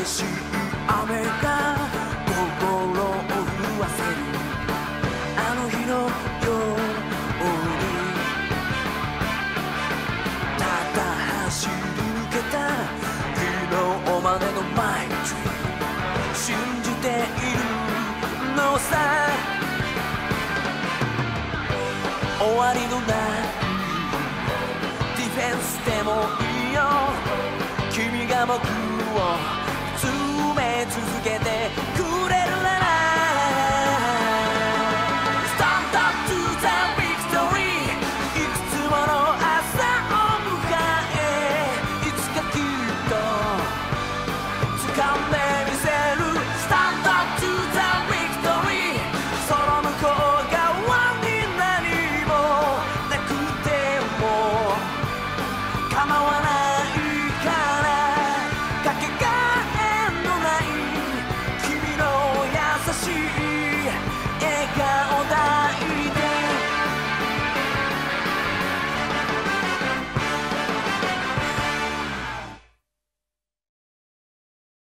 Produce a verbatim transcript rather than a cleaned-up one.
しい雨が心を震わせるあの日のようにただ走り抜けた昨日までのマイドリーム信じているのさ終わりのないディフェンスでもいいよ君が僕を詰め続けてく